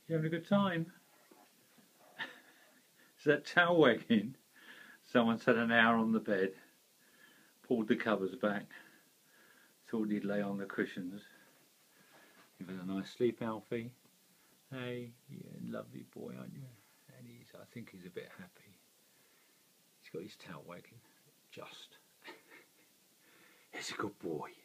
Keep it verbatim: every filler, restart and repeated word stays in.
You having a good time? Is that towel wagging? Someone's had an hour on the bed, pulled the covers back, thought he'd lay on the cushions. You've had a nice sleep, Alfie. Hey, you're a lovely boy, aren't you? And he's, I think he's a bit happy. He's got his tail wagging. Just. He's a good boy.